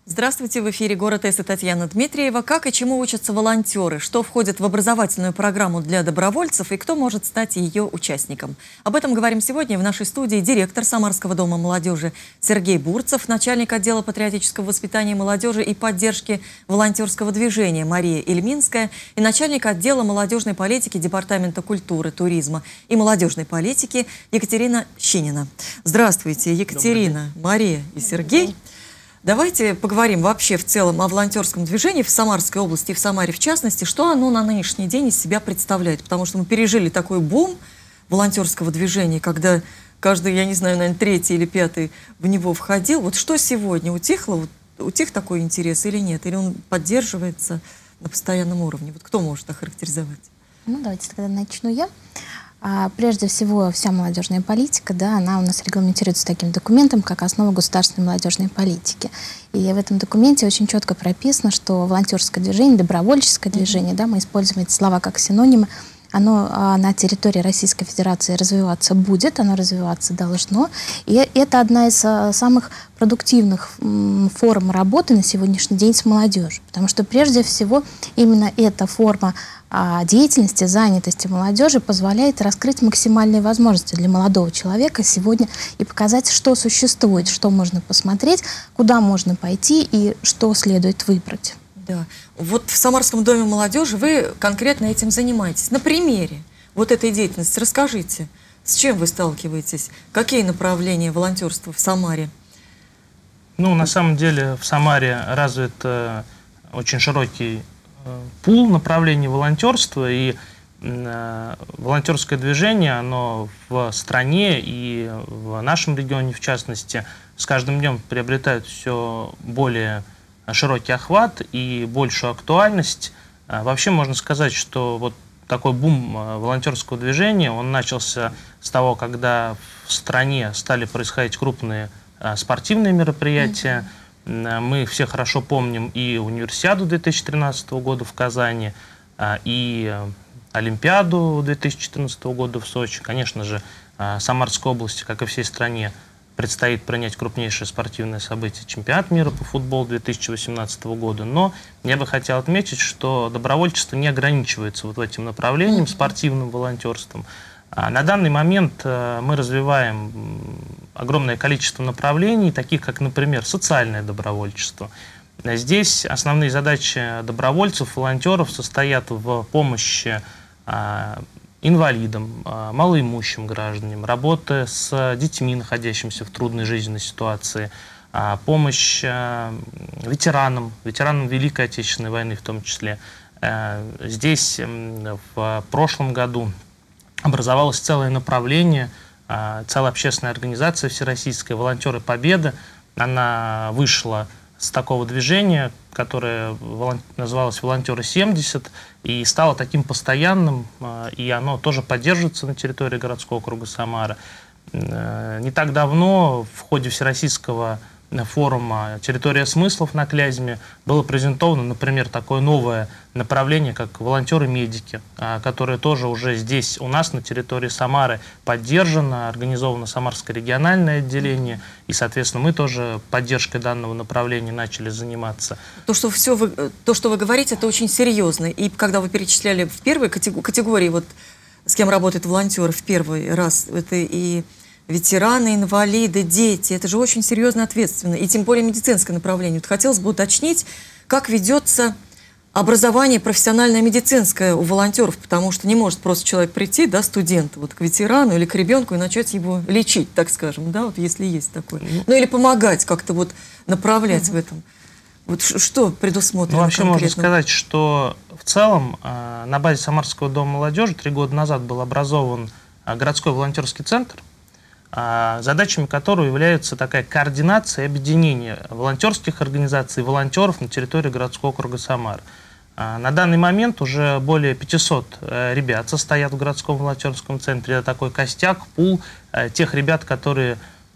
Здравствуйте, в эфире «Город С» и Татьяна Дмитриева. Как и чему учатся волонтеры? Что входит в образовательную программу для добровольцев и кто может стать ее участником? Об этом говорим сегодня в нашей студии директор Самарского дома молодежи Сергей Бурцев, начальник отдела патриотического воспитания молодежи и поддержки волонтерского движения Мария Ильминская и начальник отдела молодежной политики Департамента культуры, туризма и молодежной политики Екатерина Щинина. Здравствуйте, Екатерина, Мария и Сергей. Давайте поговорим вообще в целом о волонтерском движении в Самарской области и в Самаре в частности, что оно на нынешний день из себя представляет. Потому что мы пережили такой бум волонтерского движения, когда каждый, я не знаю, наверное, третий или пятый в него входил. Вот что сегодня утихло? Утих такой интерес или нет? Или он поддерживается на постоянном уровне? Вот кто может охарактеризовать? Ну, давайте тогда начну я. Прежде всего, вся молодежная политика, да, она у нас регламентируется таким документом, как основа государственной молодежной политики. И в этом документе очень четко прописано, что волонтерское движение, добровольческое движение, да, мы используем эти слова как синонимы, оно на территории Российской Федерации развиваться будет, оно развиваться должно. И это одна из самых продуктивных форм работы на сегодняшний день с молодежью. Потому что прежде всего именно эта форма деятельности, занятости молодежи позволяет раскрыть максимальные возможности для молодого человека сегодня и показать, что существует, что можно посмотреть, куда можно пойти и что следует выбрать. Да. Вот в Самарском доме молодежи вы конкретно этим занимаетесь. На примере вот этой деятельности расскажите, с чем вы сталкиваетесь, какие направления волонтерства в Самаре? Ну, на самом деле в Самаре развит очень широкий пул направлений волонтерства, и волонтерское движение, оно в стране и в нашем регионе, в частности, с каждым днем приобретает все более широкий охват и большую актуальность. Вообще можно сказать, что вот такой бум волонтерского движения, он начался с того, когда в стране стали происходить крупные спортивные мероприятия. Мы все хорошо помним и Универсиаду 2013 года в Казани, и Олимпиаду 2014 года в Сочи. Конечно же, Самарской области, как и всей стране, предстоит принять крупнейшее спортивное событие — чемпионат мира по футболу 2018 года. Но я бы хотел отметить, что добровольчество не ограничивается вот этим направлением, спортивным волонтерством. На данный момент мы развиваем огромное количество направлений, таких как, например, социальное добровольчество. Здесь основные задачи добровольцев, волонтеров состоят в помощи инвалидам, малоимущим гражданам, работа с детьми, находящимися в трудной жизненной ситуации, помощь ветеранам Великой Отечественной войны в том числе. Здесь в прошлом году образовалось целое направление, целая общественная организация всероссийская «Волонтеры Победы». Она вышла с такого движения, которое называлось «Волонтеры-70», и стало таким постоянным, и оно тоже поддерживается на территории городского округа Самара. Не так давно в ходе всероссийского форума «Территория смыслов» на Клязьме было презентовано, например, такое новое направление, как волонтеры-медики, которое тоже уже здесь у нас на территории Самары поддержано, организовано Самарское региональное отделение, и, соответственно, мы тоже поддержкой данного направления начали заниматься. То, что вы говорите, это очень серьезно. И когда вы перечисляли в первой категории, вот с кем работают волонтеры в первый раз, это и ветераны, инвалиды, дети. Это же очень серьезно ответственно. И тем более медицинское направление. Вот хотелось бы уточнить, как ведется образование профессиональное медицинское у волонтеров, потому что не может просто человек прийти, да, студент, вот к ветерану или к ребенку и начать его лечить, так скажем, да, вот если есть такое. Ну или помогать как-то вот направлять в этом. Вот что предусмотрено? Ну, вообще можно сказать, что в целом на базе Самарского дома молодежи 3 года назад был образован городской волонтерский центр, задачами которого является такая координация и объединение волонтерских организаций, волонтеров на территории городского округа Самара. На данный момент уже более 500 ребят состоят в городском волонтерском центре. Это такой костяк, пул тех ребят, которые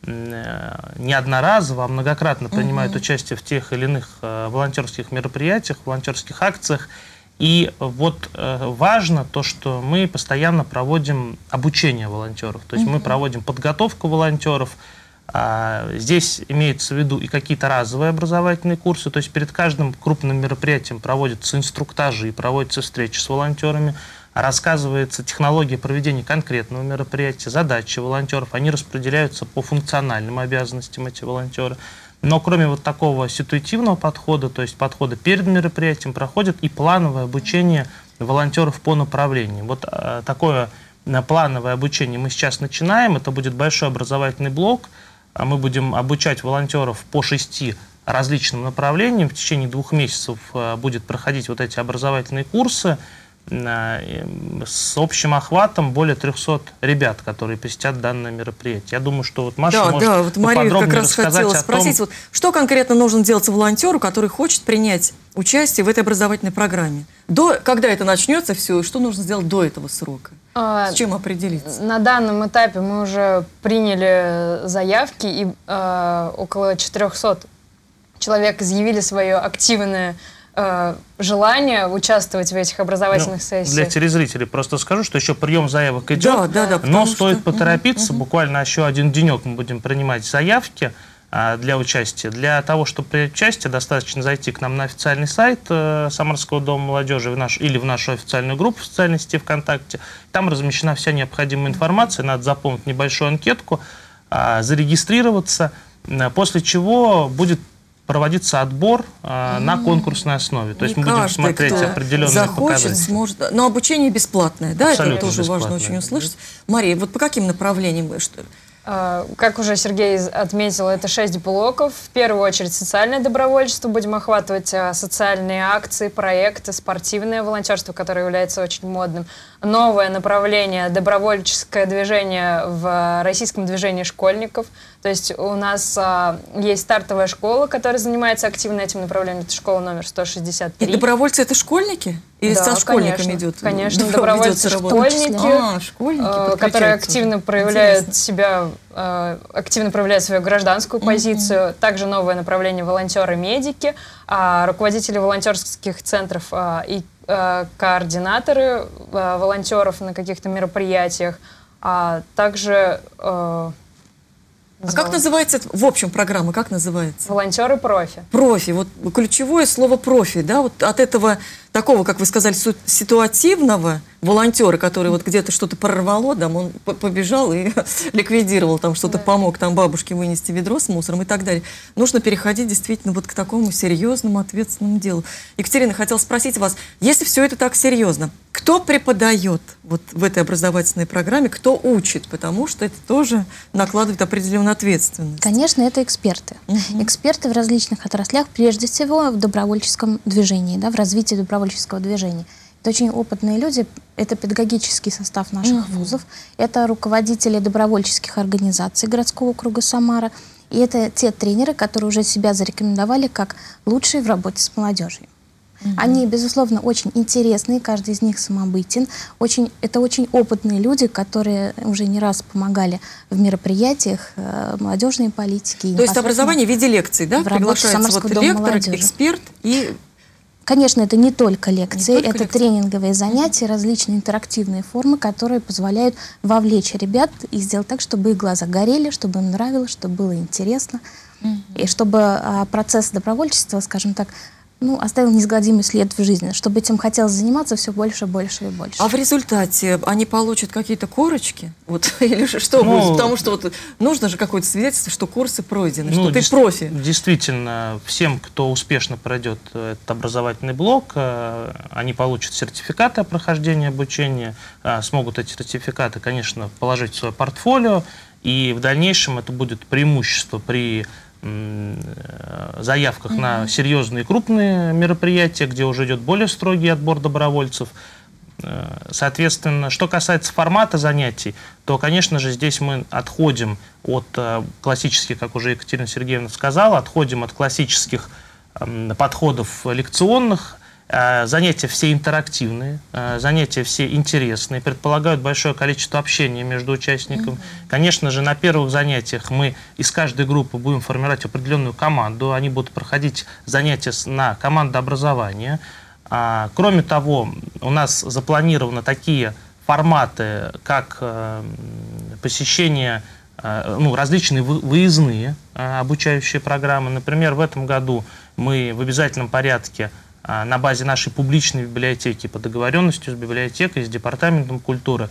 не одноразово, а многократно принимают участие в тех или иных волонтерских мероприятиях, волонтерских акциях. И вот важно то, что мы постоянно проводим обучение волонтеров. То есть мы проводим подготовку волонтеров, Здесь имеется в виду и какие-то разовые образовательные курсы, то есть перед каждым крупным мероприятием проводятся инструктажи, проводятся встречи с волонтерами, рассказывается технология проведения конкретного мероприятия, задачи волонтеров, они распределяются по функциональным обязанностям, эти волонтеры. Но кроме вот такого ситуативного подхода, то есть подхода перед мероприятием, проходит и плановое обучение волонтеров по направлениям. Вот такое плановое обучение мы сейчас начинаем, это будет большой образовательный блок, мы будем обучать волонтеров по 6 различным направлениям, в течение 2 месяцев будет проходить вот эти образовательные курсы с общим охватом более 300 ребят, которые посетят данное мероприятие. Я думаю, что вот Маша может вот Мария как раз хотела спросить, том, вот, что конкретно нужно делать волонтеру, который хочет принять участие в этой образовательной программе? Когда это начнется все, и что нужно сделать до этого срока? С чем определиться? На данном этапе мы уже приняли заявки, и около 400 человек изъявили свое активное желание участвовать в этих образовательных сессиях. Для телезрителей просто скажу, что еще прием заявок идет, но стоит поторопиться. Буквально еще 1 денек мы будем принимать заявки для участия. Для того, чтобы принять участие, достаточно зайти к нам на официальный сайт Самарского дома молодежи или в нашу официальную группу в социальной сети ВКонтакте. Там размещена вся необходимая информация. Надо заполнить небольшую анкетку, зарегистрироваться, после чего будет проводиться отбор на конкурсной основе. То есть мы будем смотреть определенные показатели. Сможет. Но обучение бесплатное, да? Абсолютно это тоже бесплатное. Важно очень услышать. Мария, вот по каким направлениям? Как уже Сергей отметил, это 6 блоков. В первую очередь социальное добровольчество. Будем охватывать социальные акции, проекты, спортивное волонтерство, которое является очень модным. Новое направление – добровольческое движение в российском движении школьников. То есть у нас есть стартовая школа, которая занимается активно этим направлением. Это школа номер 163. И добровольцы – это школьники? Или со школьниками идет? Конечно, добровольцы – школьники, которые активно проявляют себя, активно проявляют свою гражданскую позицию. Также новое направление – волонтеры-медики, руководители волонтерских центров и координаторы волонтеров на каких-то мероприятиях, а также... как называется, в общем, программа, как называется? Волонтеры-профи. Профи, вот ключевое слово профи, да, вот от этого такого, как вы сказали, ситуативного волонтера, который вот где-то что-то прорвало, там он побежал и ликвидировал, там что-то помог там бабушке вынести ведро с мусором и так далее. Нужно переходить действительно вот к такому серьезному, ответственному делу. Екатерина, хотела спросить вас, если все это так серьезно, кто преподает вот в этой образовательной программе, кто учит, потому что это тоже накладывает определенную ответственность? Конечно, это эксперты. Эксперты в различных отраслях, прежде всего в добровольческом движении, да, в развитии добровольческого движения. Это очень опытные люди, это педагогический состав наших вузов, это руководители добровольческих организаций городского округа Самара, и это те тренеры, которые уже себя зарекомендовали как лучшие в работе с молодежью. Они, безусловно, очень интересные, каждый из них самобытен. Это очень опытные люди, которые уже не раз помогали в мероприятиях молодежной политики. То есть образование в виде лекций, да? Приглашается вот лектор, эксперт и... Конечно, это не только лекции, это тренинговые занятия, различные интерактивные формы, которые позволяют вовлечь ребят и сделать так, чтобы их глаза горели, чтобы им нравилось, чтобы было интересно, и чтобы процесс добровольчества, скажем так, оставил неизгладимый след в жизни, чтобы этим хотелось заниматься все больше, больше и больше. А в результате они получат какие-то корочки? Вот, или что будет? Потому что вот нужно же какое-то свидетельство, что курсы пройдены, что ты профи. Действительно, всем, кто успешно пройдет этот образовательный блок, они получат сертификаты о прохождении обучения, смогут эти сертификаты, конечно, положить в свое портфолио, и в дальнейшем это будет преимущество при заявках на серьезные крупные мероприятия, где уже идет более строгий отбор добровольцев. Соответственно, что касается формата занятий, то, конечно же, здесь мы отходим от классических, как уже Екатерина Сергеевна сказала, отходим от классических подходов лекционных. Занятия все интерактивные, занятия все интересные, предполагают большое количество общения между участниками. Конечно же, на первых занятиях мы из каждой группы будем формировать определенную команду, они будут проходить занятия на командообразование. Кроме того, у нас запланированы такие форматы, как посещение различные выездные обучающие программы. Например, в этом году мы в обязательном порядке на базе нашей публичной библиотеки по договоренности с библиотекой, с Департаментом культуры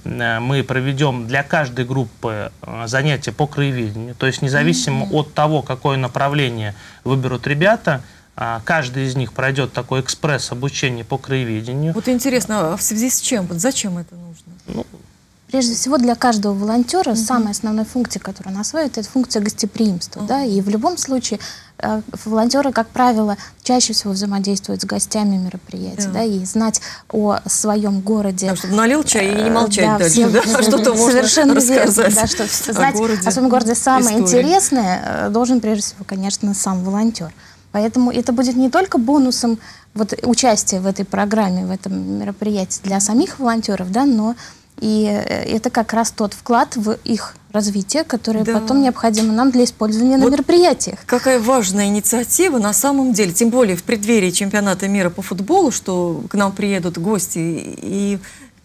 мы проведем для каждой группы занятия по краеведению. То есть независимо от того, какое направление выберут ребята, каждый из них пройдет такой экспресс-обучение по краеведению. Вот интересно, а в связи с чем? Вот зачем это нужно? Прежде всего, для каждого волонтера самая основная функция, которую он освоит, это функция гостеприимства. Да? И в любом случае волонтеры, как правило, чаще всего взаимодействуют с гостями мероприятий, да, и знать о своем городе. Да, чтобы налил чай и не молчать да, дальше, да? Что-то можно совершенно рассказать. Верно, да, что знать о своем городе самое интересное должен, прежде всего, конечно, сам волонтер. Поэтому это будет не только бонусом участия в этой программе, в этом мероприятии для самих волонтеров, да, но и это как раз тот вклад в их развитие, которое потом необходимо нам для использования на мероприятиях. Какая важная инициатива на самом деле, тем более в преддверии чемпионата мира по футболу, что к нам приедут гости и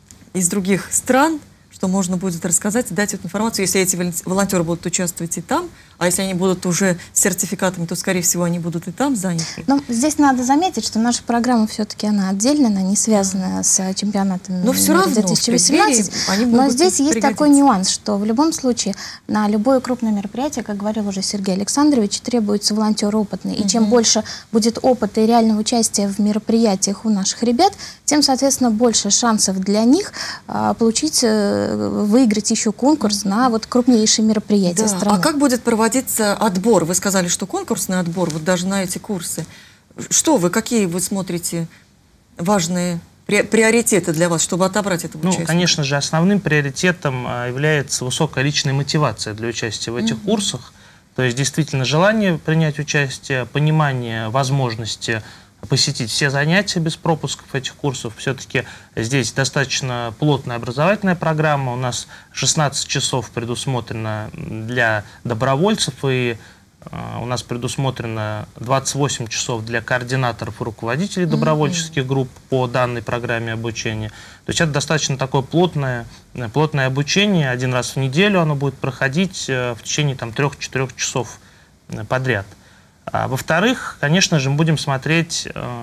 из других стран, что можно будет рассказать и дать эту информацию, если эти волонтеры будут участвовать и там, а если они будут уже с сертификатами, то, скорее всего, они будут и там заняты. Но здесь надо заметить, что наша программа все-таки она отдельная, она не связана с чемпионатом но все равно 2018. Но здесь есть такой нюанс, что в любом случае на любое крупное мероприятие, как говорил уже Сергей Александрович, требуется волонтер опытный. И чем больше будет опыта и реального участия в мероприятиях у наших ребят, тем, соответственно, больше шансов для них получить, выиграть еще конкурс на крупнейшие мероприятия страны. А как будет проводиться отбор? Вы сказали, что конкурсный отбор, вот даже на эти курсы. Какие вы смотрите важные приоритеты для вас, чтобы отобрать этого участника? Конечно же, основным приоритетом является высокая личная мотивация для участия в этих курсах. То есть действительно желание принять участие, понимание возможности посетить все занятия без пропусков этих курсов. Все-таки здесь достаточно плотная образовательная программа. У нас 16 часов предусмотрено для добровольцев, и у нас предусмотрено 28 часов для координаторов и руководителей добровольческих групп по данной программе обучения. То есть это достаточно такое плотное обучение. Один раз в неделю оно будет проходить в течение 3-4 часов подряд. Во-вторых, конечно же, мы будем смотреть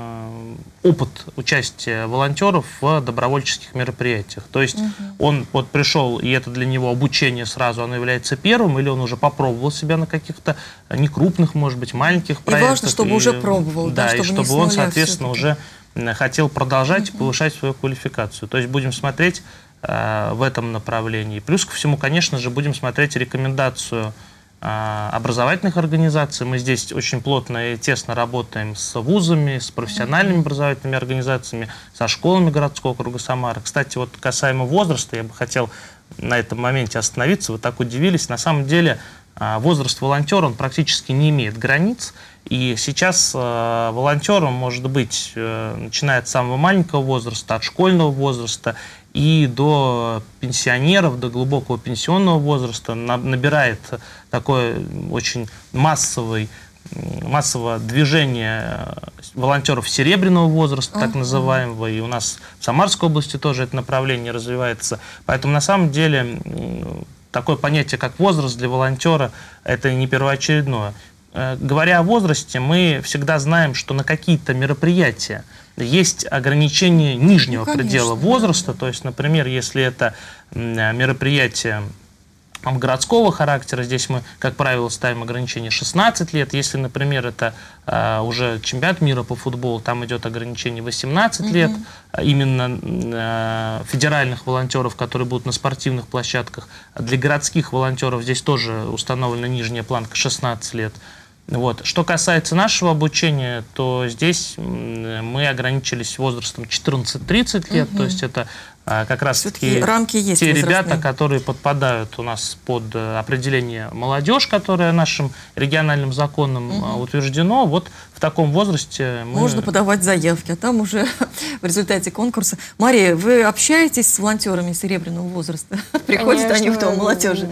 опыт участия волонтеров в добровольческих мероприятиях. То есть он пришел, и это для него обучение сразу, оно является первым, или он уже попробовал себя на каких-то некрупных, может быть, маленьких проектах. И важно, чтобы уже пробовал. Да, и чтобы он, соответственно, уже хотел продолжать и повышать свою квалификацию. То есть будем смотреть в этом направлении. Плюс ко всему, конечно же, будем смотреть рекомендацию образовательных организаций. Мы здесь очень плотно и тесно работаем с вузами, с профессиональными образовательными организациями, со школами городского округа Самары. Кстати, касаемо возраста, я бы хотел на этом моменте остановиться. Вы так удивились. На самом деле возраст волонтера, он практически не имеет границ. И сейчас волонтером может быть, начиная от самого маленького возраста, от школьного возраста, и до пенсионеров, до глубокого пенсионного возраста набирает такое очень массовое движение волонтеров серебряного возраста, так называемого, и у нас в Самарской области тоже это направление развивается. Поэтому на самом деле такое понятие, как возраст для волонтера, это не первоочередное. Говоря о возрасте, мы всегда знаем, что на какие-то мероприятия есть ограничение нижнего предела возраста. То есть, например, если это мероприятие городского характера, здесь мы, как правило, ставим ограничение 16 лет. Если, например, это уже чемпионат мира по футболу, там идет ограничение 18 лет. Именно федеральных волонтеров, которые будут на спортивных площадках. Для городских волонтеров здесь тоже установлена нижняя планка 16 лет. Что касается нашего обучения, то здесь мы ограничились возрастом 14-30 лет, то есть это как раз таки рамки есть те ребята, которые подпадают у нас под определение молодежь, которое нашим региональным законом утверждено. В таком возрасте можно подавать заявки, а там уже в результате конкурса. Мария, вы общаетесь с волонтерами серебряного возраста? Приходят они в дом молодежи?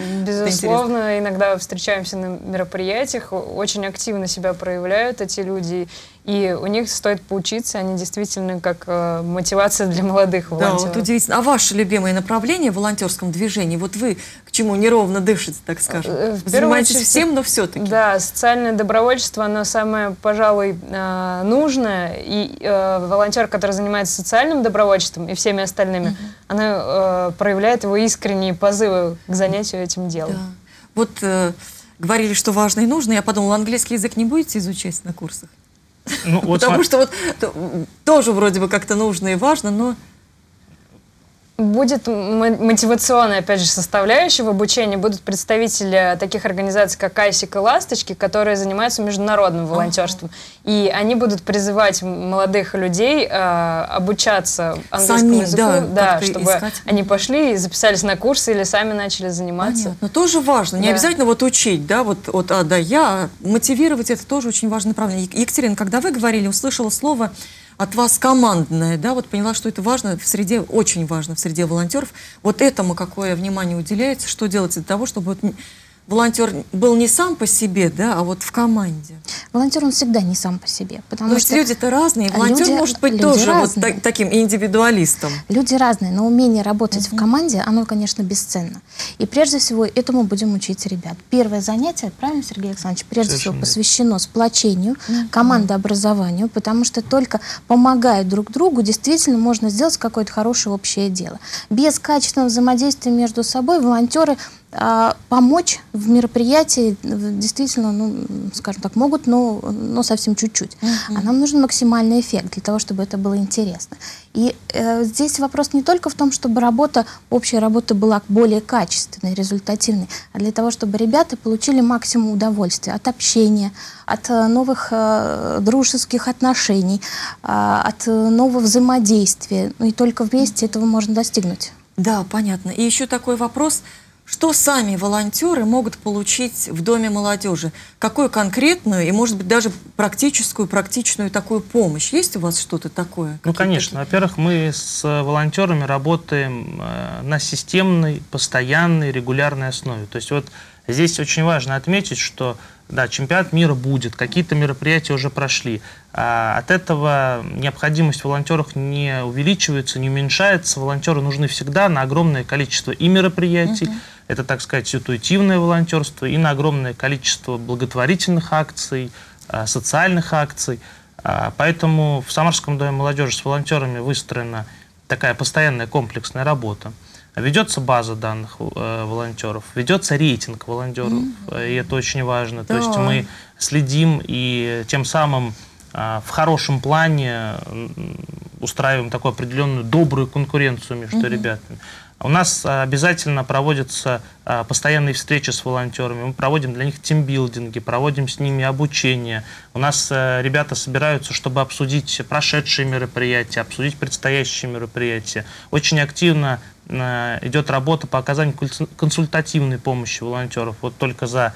Безусловно, иногда встречаемся на мероприятиях, очень активно себя проявляют эти люди. И у них стоит поучиться, они действительно как мотивация для молодых Да, волонтеров. вот удивительно. А ваше любимое направление в волонтерском движении, вот вы к чему неровно дышите, так скажем? В Вы первую занимаетесь очередь, всем, но все-таки. Да, социальное добровольчество, оно самое, пожалуй, нужное. И волонтер, который занимается социальным добровольчеством и всеми остальными, она проявляет его искренние позывы к занятию этим делом. Да. Вот говорили, что важно и нужно. Я подумала, английский язык не будете изучать на курсах? Ну, вот Потому что вот тоже вроде бы как-то нужно и важно, но... Будет мотивационная, опять же, составляющая в обучении. Будут представители таких организаций, как «Айсик» и «Ласточки», которые занимаются международным волонтерством. И они будут призывать молодых людей обучаться английскому языку, да, чтобы они пошли и записались на курсы или сами начали заниматься. Понятно. Тоже важно. Не обязательно вот учить, да, вот от А до Я. Мотивировать — это тоже очень важное направление. Екатерина, когда вы говорили, услышала слово от вас командное, да, вот поняла, что это важно в среде, очень важно в среде волонтеров. Вот этому какое внимание уделяется, что делать для того, чтобы вот волонтер был не сам по себе, да, а вот в команде? Волонтер, он всегда не сам по себе. Потому что люди-то разные. Волонтер может быть тоже вот таким индивидуалистом. Люди разные, но умение работать в команде, оно, конечно, бесценно. И прежде всего этому будем учить ребят. Первое занятие, правильно, Сергей Александрович, прежде всего посвящено сплочению, командообразованию, потому что только помогая друг другу, действительно можно сделать какое-то хорошее общее дело. Без качественного взаимодействия между собой волонтеры помочь в мероприятии действительно, ну, скажем так, могут, но совсем чуть-чуть. А нам нужен максимальный эффект для того, чтобы это было интересно. И здесь вопрос не только в том, чтобы общая работа была более качественной, результативной, а для того, чтобы ребята получили максимум удовольствия от общения, от новых дружеских отношений, от нового взаимодействия. Ну и только вместе этого можно достигнуть. Да, понятно. И еще такой вопрос. Что сами волонтеры могут получить в Доме молодежи? Какую конкретную и, может быть, даже практичную такую помощь? Есть у вас что-то такое? Ну, конечно. Во-первых, мы с волонтерами работаем на системной, постоянной, регулярной основе. То есть вот здесь очень важно отметить, что да, чемпионат мира будет, какие-то мероприятия уже прошли. От этого необходимость в волонтерах не увеличивается, не уменьшается. Волонтеры нужны всегда на огромное количество и мероприятий, это, так сказать, ситуативное волонтерство, и на огромное количество благотворительных акций, социальных акций. Поэтому в Самарском доме молодежи с волонтерами выстроена такая постоянная комплексная работа. Ведется база данных волонтеров, ведется рейтинг волонтеров, и это очень важно. То есть мы следим и тем самым в хорошем плане устраиваем такую определенную добрую конкуренцию между ребятами. У нас обязательно проводятся постоянные встречи с волонтерами, мы проводим для них тимбилдинги, проводим с ними обучение. У нас ребята собираются, чтобы обсудить прошедшие мероприятия, обсудить предстоящие мероприятия. Очень активно идет работа по оказанию консультативной помощи волонтеров. Вот только за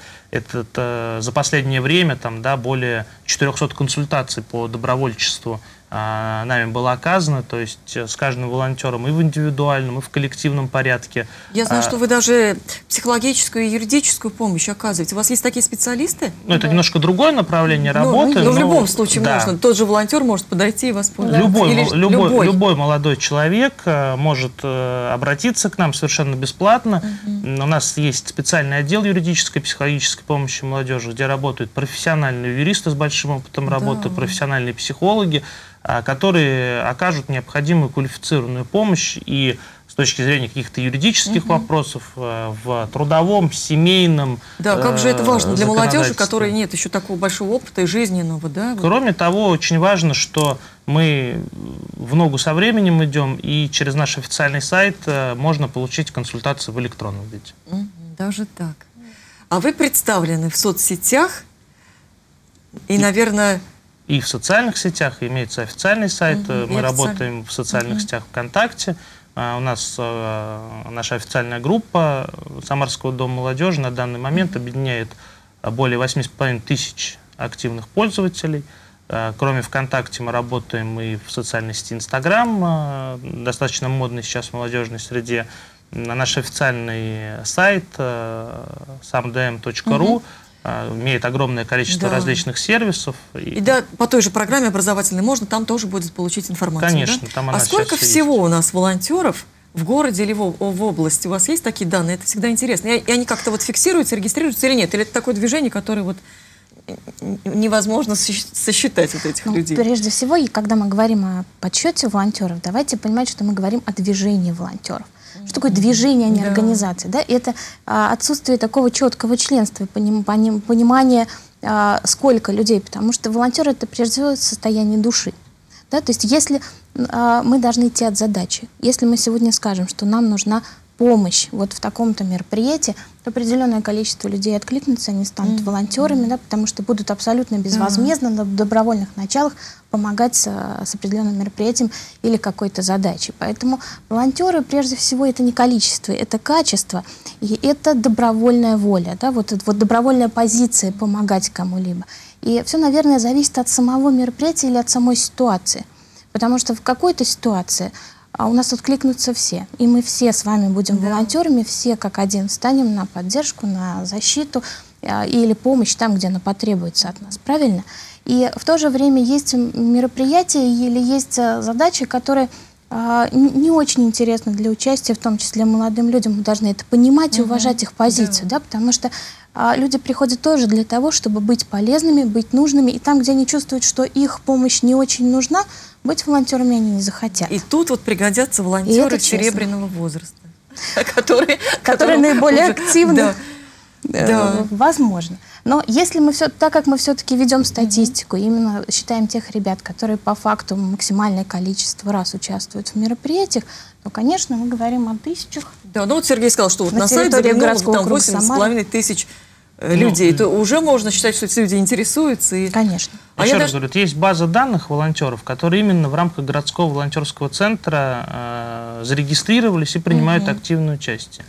последнее время там, да, более 400 консультаций по добровольчеству нами было оказано, то есть с каждым волонтером и в индивидуальном, и в коллективном порядке. Я знаю, что вы даже психологическую и юридическую помощь оказываете. У вас есть такие специалисты? Ну, это немножко другое направление работы. Но в любом случае можно. Тот же волонтер может подойти и воспользоваться. Любой молодой человек может обратиться к нам совершенно бесплатно. У нас есть специальный отдел юридической и психологической помощи молодежи, где работают профессиональные юристы с большим опытом работы, профессиональные психологи, которые окажут необходимую квалифицированную помощь и с точки зрения каких-то юридических вопросов в трудовом, семейном. Да, как же это важно для молодежи, которой нет еще такого большого опыта и жизненного, да? Кроме того, очень важно, что мы в ногу со временем идем, и через наш официальный сайт можно получить консультацию в электронном виде. Даже так. А вы представлены в соцсетях и, наверное... И в социальных сетях, имеется официальный сайт, мы работаем в социальных сетях ВКонтакте. У нас наша официальная группа Самарского дома молодежи на данный момент объединяет более 8,5 тысяч активных пользователей. Кроме ВКонтакте мы работаем и в социальной сети Инстаграм, достаточно модный сейчас в молодежной среде. На наш официальный сайт samdm.ru имеет огромное количество различных сервисов. И да, по той же программе образовательной можно там тоже будет получить информацию. Конечно, да? там она сколько всего у нас волонтеров в городе или в области? У вас есть такие данные? Это всегда интересно. И они как-то вот фиксируются, регистрируются или нет? Или это такое движение, которое вот невозможно сосчитать вот этих людей? Прежде всего, и когда мы говорим о подсчете волонтеров, давайте понимать, что мы говорим о движении волонтеров. Что такое движение, а не организация? Да? Это отсутствие такого четкого членства, понимания, сколько людей, потому что волонтер — это прежде всего состояние души. Да? То есть если мы должны идти от задачи, если мы сегодня скажем, что нам нужна помощь вот в таком-то мероприятии, то определенное количество людей откликнется, они станут волонтерами, да, потому что будут абсолютно безвозмездно на добровольных началах помогать с определенным мероприятием или какой-то задачей. Поэтому волонтеры, прежде всего, это не количество, это качество, и это добровольная воля, да, вот добровольная позиция помогать кому-либо. И все, наверное, зависит от самого мероприятия или от самой ситуации. Потому что в какой-то ситуации у нас откликнутся все. И мы все с вами будем волонтерами, все как один станем на поддержку, на защиту или помощь там, где она потребуется от нас. Правильно? И в то же время есть мероприятия или есть задачи, которые не очень интересны для участия, в том числе молодым людям. Мы должны это понимать и уважать их позицию, да, потому что люди приходят тоже для того, чтобы быть полезными, быть нужными. И там, где они чувствуют, что их помощь не очень нужна, быть волонтерами они не захотят. И тут вот пригодятся волонтеры серебряного возраста, которые наиболее активны. Да. Возможно. Но если мы так как мы все-таки ведем статистику, именно считаем тех ребят, которые по факту максимальное количество раз участвуют в мероприятиях, то, конечно, мы говорим о тысячах. Да, ну вот Сергей сказал, что вот на сайте городского там 8,5 тысяч людей. То уже можно считать, что эти люди интересуются. И... Конечно. Еще раз говорю, есть база данных волонтеров, которые именно в рамках городского волонтерского центра зарегистрировались и принимают активное участие.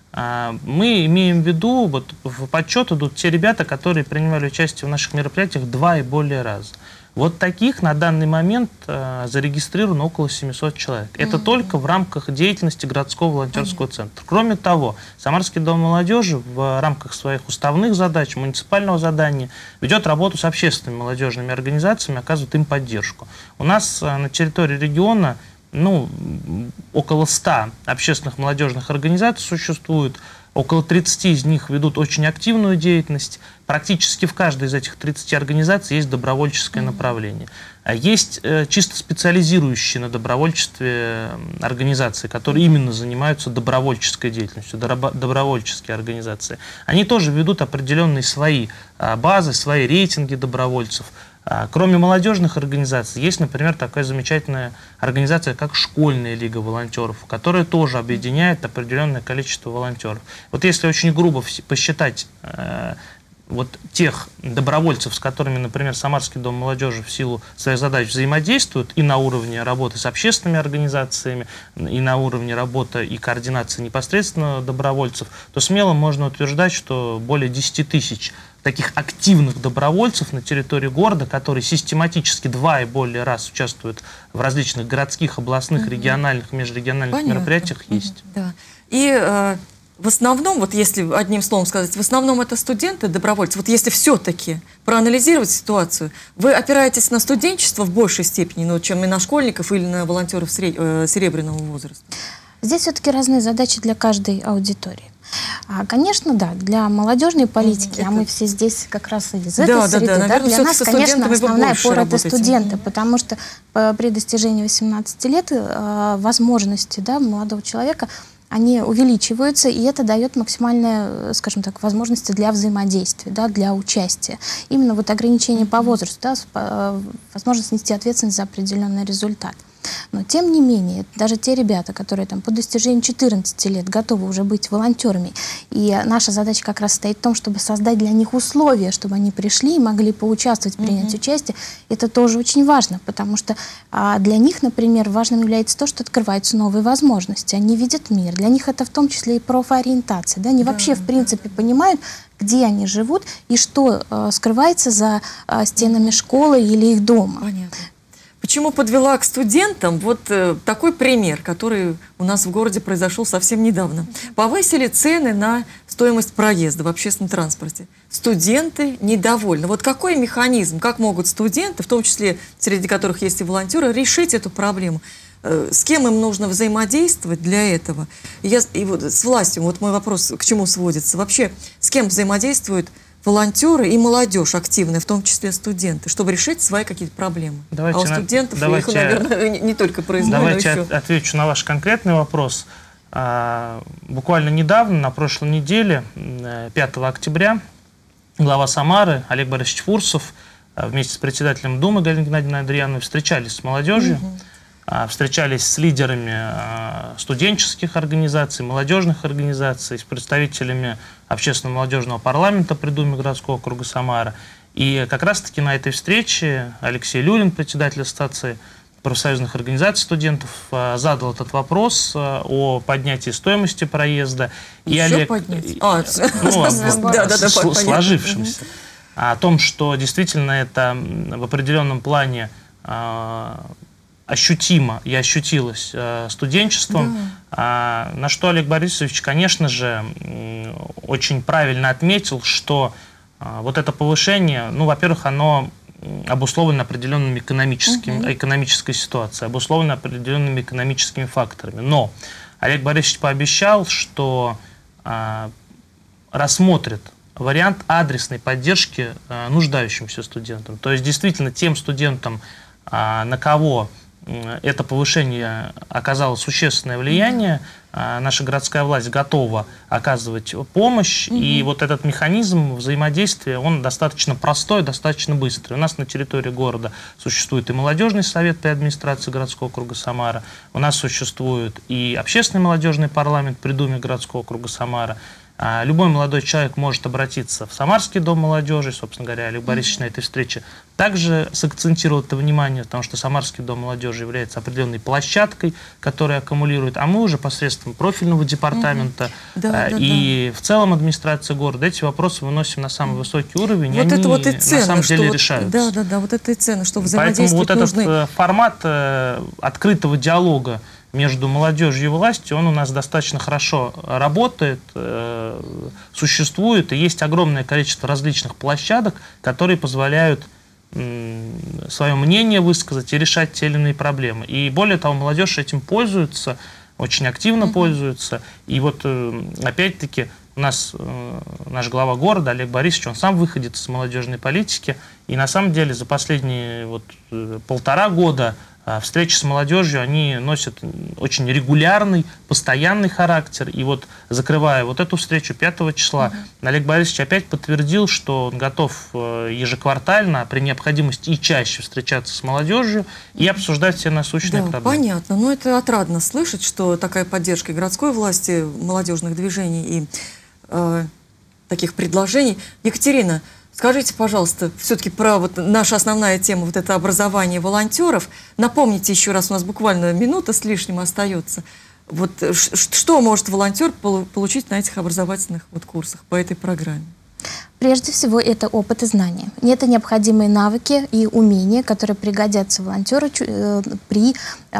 Мы имеем в виду, вот в подсчет идут те ребята, которые принимали участие в наших мероприятиях 2 и более раза. Вот таких на данный момент зарегистрировано около 700 человек. Это только в рамках деятельности городского волонтерского центра. Кроме того, Самарский дом молодежи в рамках своих уставных задач, муниципального задания ведет работу с общественными молодежными организациями, оказывает им поддержку. У нас на территории региона около 100 общественных молодежных организаций существует, около 30 из них ведут очень активную деятельность. Практически в каждой из этих 30 организаций есть добровольческое направление. Есть чисто специализирующие на добровольчестве организации, которые именно занимаются добровольческой деятельностью, добровольческие организации. Они тоже ведут определенные свои базы, свои рейтинги добровольцев. Кроме молодежных организаций, есть, например, такая замечательная организация, как Школьная лига волонтеров, которая тоже объединяет определенное количество волонтеров. Вот если очень грубо посчитать вот тех добровольцев, с которыми, например, Самарский дом молодежи в силу своих задач взаимодействует и на уровне работы с общественными организациями, и на уровне работы и координации непосредственно добровольцев, то смело можно утверждать, что более 10 тысяч таких активных добровольцев на территории города, которые систематически 2 и более раз участвуют в различных городских, областных, региональных, межрегиональных мероприятиях, есть. Да. И в основном, вот если одним словом сказать, в основном это студенты, добровольцы. Вот если все-таки проанализировать ситуацию, вы опираетесь на студенчество в большей степени, чем и на школьников или на волонтеров серебряного возраста? Здесь все-таки разные задачи для каждой аудитории. Конечно, да, для молодежной политики, а мы все здесь как раз из этой среды, наверное, для нас, конечно, основная опора — это студенты, потому что при достижении 18 лет возможности, да, молодого человека, они увеличиваются, и это дает максимальные, скажем так, возможности для взаимодействия, да, для участия. Именно вот ограничение по возрасту, да, возможность нести ответственность за определенный результат. Но тем не менее, даже те ребята, которые там по достижению 14 лет готовы уже быть волонтерами, и наша задача как раз состоит в том, чтобы создать для них условия, чтобы они пришли и могли поучаствовать, принять участие, это тоже очень важно, потому что для них, например, важным является то, что открываются новые возможности, они видят мир, для них это в том числе и профориентация, да? Они вообще в принципе понимают, где они живут и что скрывается за стенами школы или их дома. Понятно. Почему подвела к студентам? Вот такой пример, который у нас в городе произошел совсем недавно. Повысили цены на стоимость проезда в общественном транспорте. Студенты недовольны. Вот какой механизм, как могут студенты, в том числе среди которых есть и волонтеры, решить эту проблему? С кем им нужно взаимодействовать для этого? И вот с властью, вот мой вопрос к чему сводится. Вообще, с кем взаимодействуют волонтеры и молодежь активная, в том числе студенты, чтобы решить свои какие-то проблемы? А у студентов их, наверное, не только производят, но еще... Давайте отвечу на ваш конкретный вопрос. Буквально недавно, на прошлой неделе, 5 октября, глава Самары Олег Борисович Фурсов вместе с председателем Думы Галиной Геннадьевной Андреяновой встречались с молодежью, встречались с лидерами студенческих организаций, молодежных организаций, с представителями общественного молодежного парламента при Думе городского округа Самара. И как раз-таки на этой встрече Алексей Люрин, председатель Ассоциации профсоюзных организаций студентов, задал этот вопрос о поднятии стоимости проезда. И Олег, сложившимся, о том, что действительно это в определенном плане ощутимо и ощутилось студенчеством, на что Олег Борисович, конечно же, очень правильно отметил, что вот это повышение, ну, во-первых, оно обусловлено определенными экономической ситуацией, обусловлено определенными экономическими факторами. Но Олег Борисович пообещал, что рассмотрит вариант адресной поддержки нуждающимся студентам. То есть действительно тем студентам, на кого это повышение оказало существенное влияние, наша городская власть готова оказывать помощь, и вот этот механизм взаимодействия, он достаточно простой, достаточно быстрый. У нас на территории города существует и молодежный совет при администрации городского округа Самара, у нас существует и общественный молодежный парламент при Думе городского округа Самара. Любой молодой человек может обратиться в Самарский дом молодежи, собственно говоря, Олег Борисович на этой встрече также сакцентировал это внимание, потому что Самарский дом молодежи является определенной площадкой, которая аккумулирует, а мы уже посредством профильного департамента и в целом администрации города эти вопросы выносим на самый высокий уровень, вот и это они вот и ценно, на самом деле вот, решаются. Вот это и ценно, что взаимодействовать Поэтому вот нужны. этот формат открытого диалога между молодежью и властью, он у нас достаточно хорошо работает, существует, и есть огромное количество различных площадок, которые позволяют свое мнение высказать и решать те или иные проблемы. И более того, молодежь этим пользуется, очень активно пользуется. И вот опять-таки у нас наш глава города Олег Борисович, он сам выходит из молодежной политики, и на самом деле за последние вот 1,5 года встречи с молодежью, они носят очень регулярный, постоянный характер. И вот, закрывая вот эту встречу 5 числа, Олег Борисович опять подтвердил, что он готов ежеквартально, при необходимости и чаще встречаться с молодежью и обсуждать все насущные проблемы. Понятно. Но это отрадно слышать, что такая поддержка и городской власти, молодежных движений и таких предложений. Екатерина, скажите, пожалуйста, все-таки про вот наша основная тема, вот это образование волонтеров. Напомните еще раз, у нас буквально минута с лишним остается. Вот что может волонтер получить на этих образовательных вот курсах по этой программе? Прежде всего, это опыт и знания. Это необходимые навыки и умения, которые пригодятся волонтеру при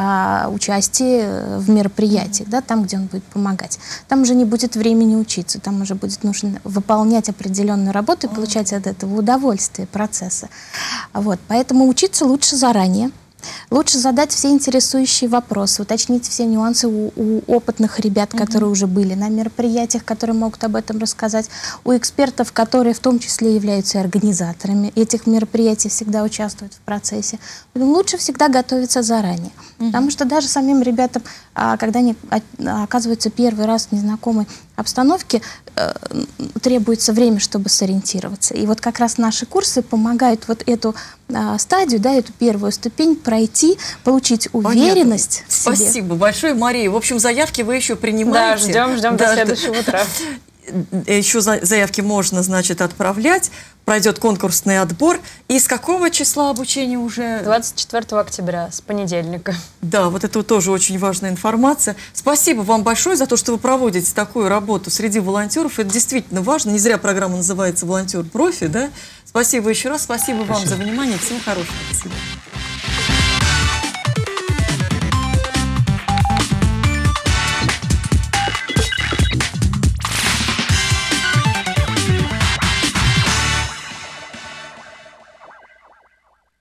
участии в мероприятиях, да, там, где он будет помогать. Там уже не будет времени учиться, там уже будет нужно выполнять определенную работу и получать от этого удовольствие процесса. Вот. Поэтому учиться лучше заранее. Лучше задать все интересующие вопросы, уточнить все нюансы у опытных ребят, которые уже были на мероприятиях, которые могут об этом рассказать, у экспертов, которые в том числе являются организаторами этих мероприятий, всегда участвуют в процессе. Поэтому лучше всегда готовиться заранее. Потому что даже самим ребятам, когда они оказываются первый раз в незнакомой обстановке, требуется время, чтобы сориентироваться. И вот как раз наши курсы помогают вот эту стадию, да, эту первую ступень пройти, получить уверенность в себе. Спасибо большое, Мария. В общем, заявки вы еще принимаете. Да, ждем до следующего утра. Еще заявки можно, значит, отправлять. Пройдет конкурсный отбор. И с какого числа обучение уже? 24 октября, с понедельника. Да, вот это тоже очень важная информация. Спасибо вам большое за то, что вы проводите такую работу среди волонтеров. Это действительно важно. Не зря программа называется «Волонтер-профи», да? Спасибо еще раз. Спасибо вам за внимание. Всего хорошего. До свидания.